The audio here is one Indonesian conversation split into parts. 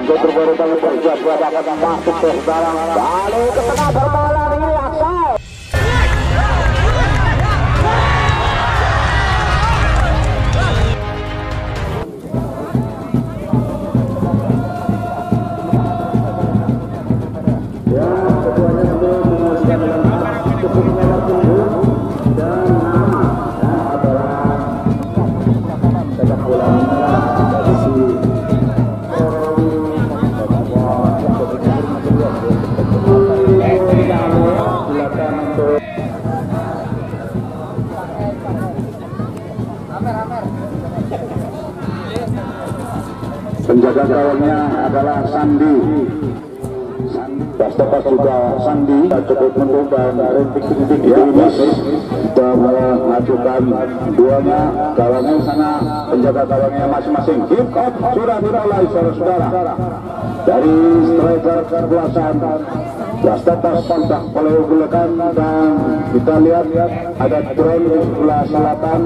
Bangkit berburu kali bersiap-siap akan masuk ke dalam balik ke tengah berbola ini Aksai. Ya, keduanya sambil menguasai dalam cukup meter punggung dan nama dan adalah sepak bola dari si penjaga gawangnya adalah Sandi. Bastopas juga Sandi, cukup menung dan rintik-rintik ini sudah mengajukan duanya gawangnya sana, penjaga gawangnya masing-masing. Hip hop sudah dimulai saudara-saudara dari striker kebelasan. Bastopas kontak peluk-pelukan dan kita lihat ada drone di sebelah selatan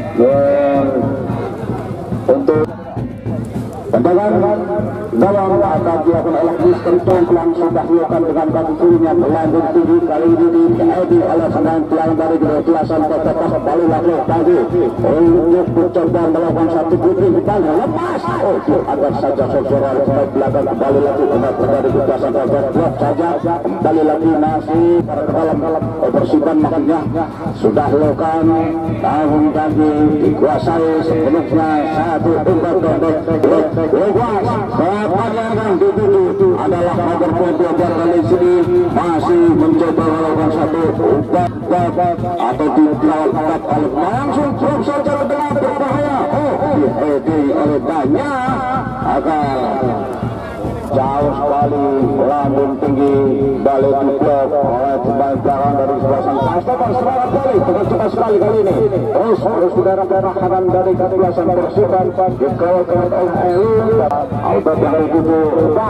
untuk tendangan gawang akan dilakukan oleh Mister Congklang sudah dilakukan dengan kaki kirinya melanjut tinggi kali ini diedit oleh serangan tiang dari kelasan Bastopas kembali lagi untuk mencoba melakukan satu putri ditanya lepas agar saja saudara sampai belakang kembali lagi benar-benar di kelasan Bastopas saja kembali lagi masih pada dalam bersimpan makanya sudah lakukan tahun kaki dikuasai sepenuhnya satu umpan pendek lepas bapaknya akan dituju adalah nomor 22 kali sini masih mencoba melakukan satu umpan atau dilakukan oleh langsung drop saja dengan berbahaya dihedi oleh banyak agar jauh sekali lambung tinggi balik diblok oleh pemain belakang dari sebelah sana. Bastopas serangan kali dengan cepat sekali kali ini terus darah kanan dari kebelasan Persiban dikawal oleh Elun Albert yang itu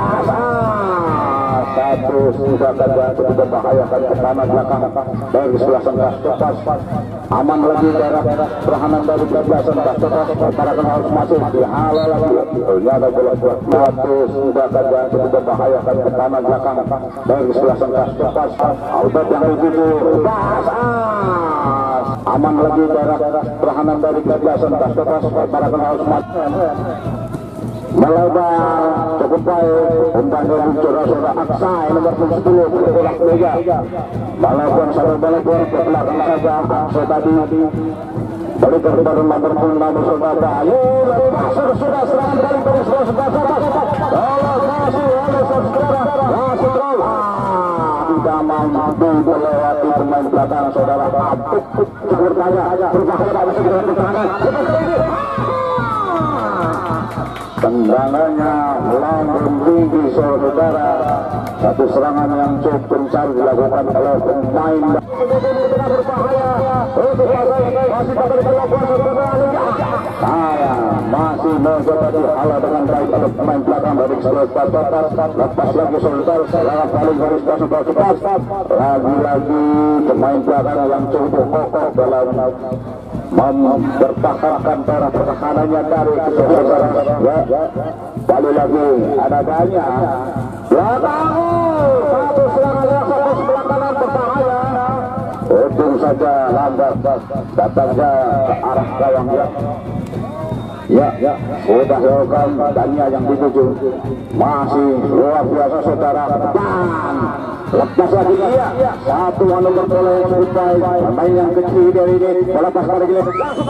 satu sudah saja cukup membahayakan ke kanan belakang dari sebelah sana. Bastopas aman lagi darah pertahanan dari kebelasan Bastopas para harus masuk dihalau lagi ada bola satu sudah saja cukup membahayakan ke kanan belakang dari sebelah sana. Bastopas Albert yang itu aman lagi darah pertahanan dari kebelasan Bastopas para harus masuk melebar cukup baik umpan dari saudara Aksai nomor 10 bergerak Mega melakukan satu balik ke belakang saja Aksai tadi balik ke nomor 6 saudara ayo lepas sudah serangan dari saudara masih oleh saudara masih terlalu tidak mampu melewati pemain belakang saudara Apuk cukup tanya berbahaya tak bisa dilakukan tendangannya melambung tinggi saudara satu serangan yang cukup gencar dilakukan oleh pemain berbahaya masih pada dilakukan saya masih mencoba dihalau dengan baik oleh pemain belakang dari Bastopas lepas lagi saudara serangan paling garis Bastopas lagi-lagi pemain belakang yang cukup kokoh dalam mempertahankan darah pertahanannya dari saudara balik lagi ada banyak belakang satu serangan yang satu sebelah kanan berbahaya untung saja lambat datangnya ke arah gawang ya sudah lakukan dannya yang dituju masih luar biasa saudara dan lepas lagi iya satu nomor bola yang cukup baik pemain yang kecil dari ini bola pas pada gila langsung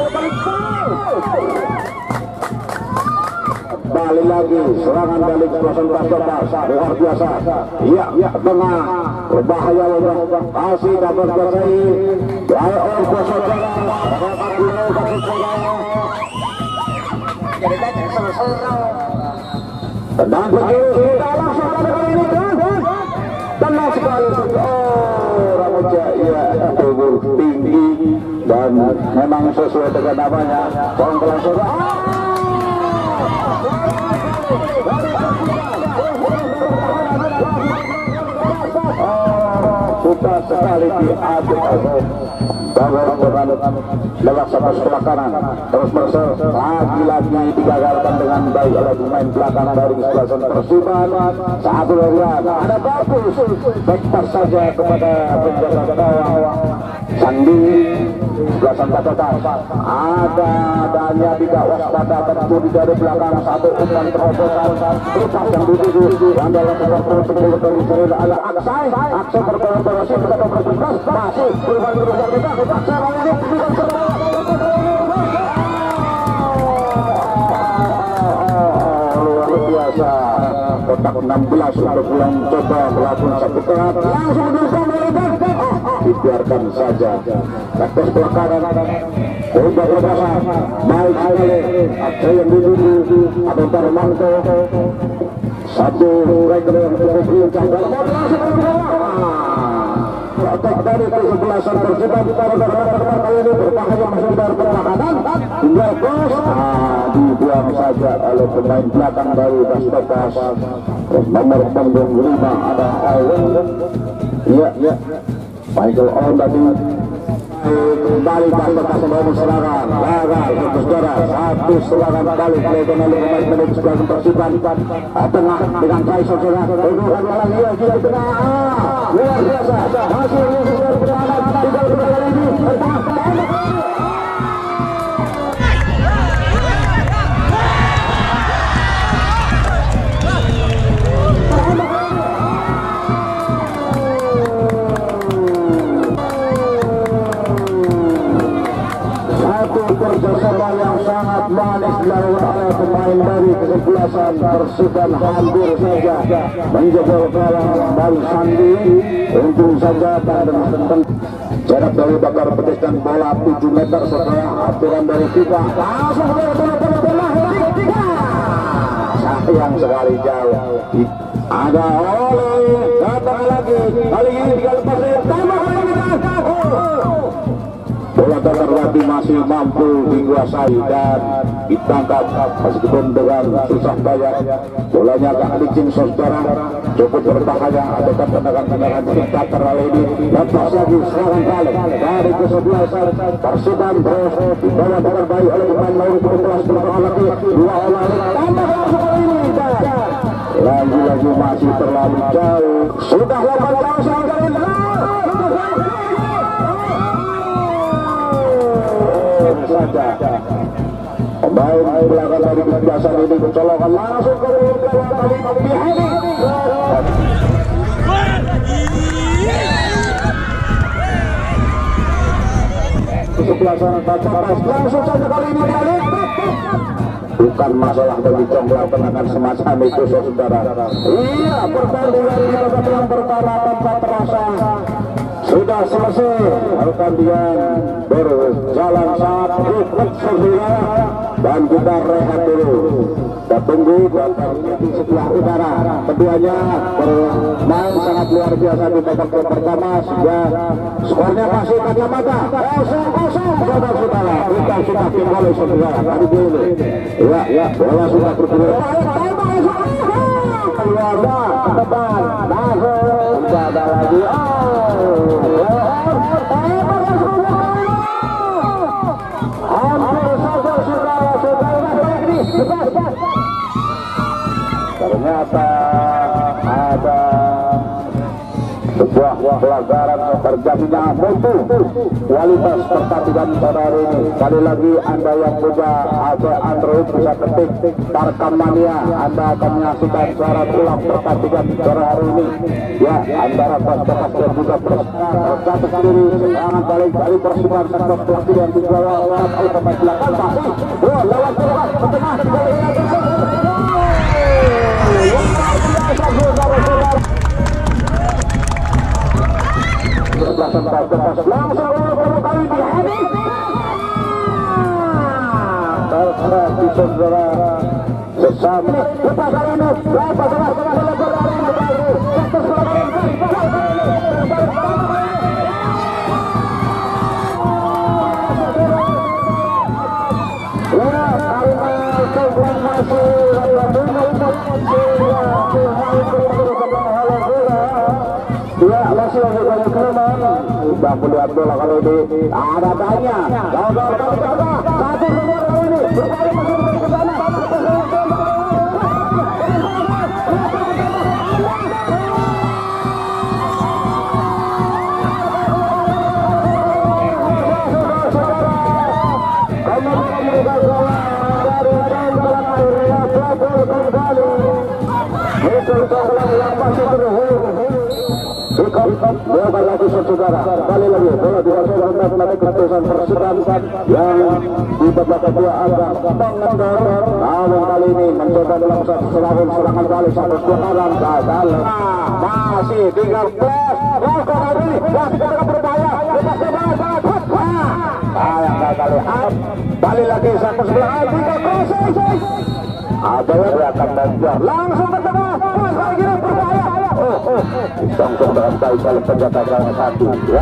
balik lagi serangan balik kekuasaan Bastopas luar biasa iya tengah berbahaya masih dapat kuasai dari orang saudara tendang begini langsung pada kali ini tenang sekali Ramoja iya tubuh tinggi dan memang sesuai dengan namanya Congklang saudara suka sekali diaduk dengan lewat satu sebelah kanan, terus Marcel lagi-lagi digagalkan dengan baik oleh pemain belakang dari kesebelasan Persiban. Satu larian ada bagus, bebas saja kepada penjaga gawang Sandi. Belasan Batas ada adanya tidak waspada terjadi dari belakang satu umpan terobosan lepas yang dituju yang dalam sepuluh dari Seril ada Aksai berkolaborasi kepada bertugas masih perubahan kita Aksai kali ini luar biasa kotak 16 untuk yang coba melakukan satu terat langsung dibiarkan saja. Atas pelakaran Bomba terbasar baik sekali ada yang dituju ada Darmanto satu striker yang cukup lincah dalam otak dari kesebelasan Persita pada Darmanto kali ini berbahaya masuk dari pertahanan tinggal cross dibuang saja oleh pemain belakang dari Bastos nomor punggung 5 ada Owen. Iya Michael Owen tadi kembali Bastos membangun serangan gagal untuk saudara satu serangan balik dilakukan oleh pemain milik sebelah Persiban tengah dengan Kaisar saudara tuduhan lagi di tengah luar biasa hasilnya sudah berjalan tinggal kali ini bertahap kerjasama yang sangat manis dilakukan oleh pemain dari kesebelasan Persiban hampir saja menjebol gawang dari Sandi. Untung saja pada tentang jarak dari bakar petis dan bola 7 meter setelah aturan dari FIFA langsung sayang sekali jauh ada oleh datang lagi kali ini dilepas tambah bola terlatih masih mampu dikuasai dan ditangkap meskipun dengan susah payah. Bolanya agak licin saudara, cukup berbahaya. Ada tendangan-tendangan kita kali ini lepas lagi serangan balik dari kesebelasan Persiban terus dibawa dengan baik oleh pemain Mauri kelas berbahaya lagi dua oleh tambah kali ini lagi-lagi masih terlalu jauh sudah 8 tahun sekali saja pemain belakang dari kebiasaan ini mencolokkan langsung ke gawang kali ini kesebelasan Batas langsung saja kali ini balik bukan masalah bagi Jonggol tendangan semacam itu saudara. Iya pertandingan yang pertama tanpa terasa sudah selesai. Pertandingan berjalan sangat rukun saudara dan kita rehat dulu. Kita tunggu di sebelah utara. Keduanya bermain sangat luar biasa di babak pertama sehingga skornya masih kacamata 0-0 saudara-saudara. Kita sudah kembali saudara tadi dulu. Ya bola sudah bergulir. Keluarga ke depan masuk tidak ada lagi. Ternyata ada sebuah pelanggaran terjadinya mutu kualitas pertandingan pada hari ini. Sekali lagi Anda yang punya HP Android bisa ketik Tarkam Mania, Anda akan menyaksikan secara ulang pertandingan pada hari ini ya antara Bastos dan juga tercatat sendiri serangan balik dari Persiban sektor pelaku yang dibawa oleh pemain belakang masih lewat terus ke tengah Belasan Batas langsung kali dihabis terserah di saudara sesama lepas kali ini lepas ya masih lagi banyak kelemahan. Sudah melihat bola kali ini ada tanya. Gagal kali gagal. Satu nomor kali ini. Berkali masuk ke sana. Bola lagi saudara, kali lagi bola dirasakan mengenai keputusan persidangan yang di babak kedua agak mengendor. Namun kali ini mencoba dalam satu serangan kali satu serangan gagal. Masih tinggal plus. Kali ini masih tidak berbahaya. Lepas kembali sangat sayang kali. Kali lagi satu sebelah tinggal proses. Ada yang akan mengejar langsung ke tengah. Pas lagi berbahaya. Langsung dengan baik oleh penjaga gawang satu ya.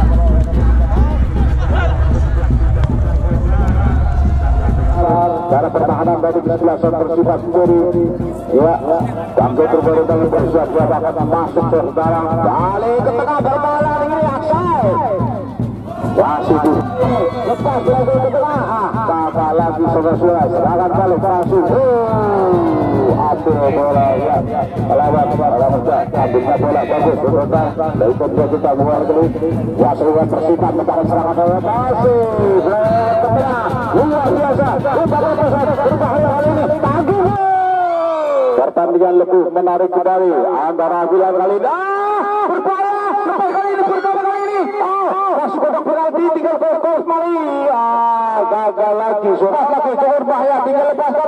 Cara pertahanan dari kesebelasan bersifat kiri ya. Bangkit terbaru dengan bersiap akan masuk ke dalam kali ke tengah berbola ini Aksai. Masih lepas lagi ke tengah. Kakak lagi saudara-saudara serangan kali masuk. Ambil bola ya. Melawan ambilnya bola bagus berputar dari kedua kita luar kali. Wasuwan Persita mencari serangan bola masih ke tengah. Luar biasa. Berbahaya kali ini. Tangguh. Pertandingan lebih menarik kembali antara Bilan kali ini. Berbahaya. Lepas kali ini pertama kali ini. Masih kotak penalti tinggal fokus Mali. Gagal lagi. Sudah lagi berbahaya tinggal lepaskan.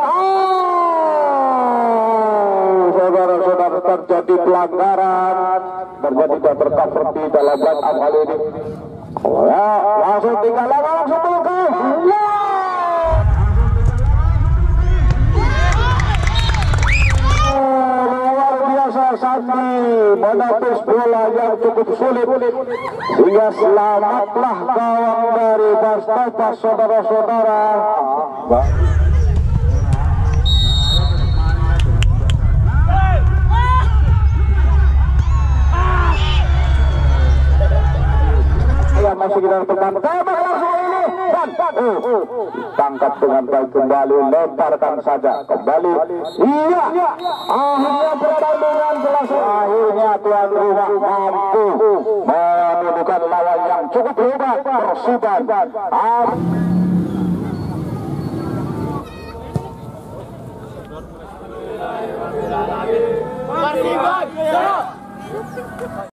Saudara-saudara terjadi pelanggaran, terjadi bercover di dalam belakang kali ini. Ya, langsung tinggal langsung buka. Luar biasa Sandi menepis bola yang cukup sulit sehingga selamatlah gawang dari Bastopas saudara-saudara. Masih kita tekan tembak langsung ini dan tangkap dengan baik kembali, lemparkan saja kembali. Iya, akhirnya pertandingan selesai. Akhirnya tuan rumah mampu menemukan lawan yang cukup hebat Persiban. Persiban.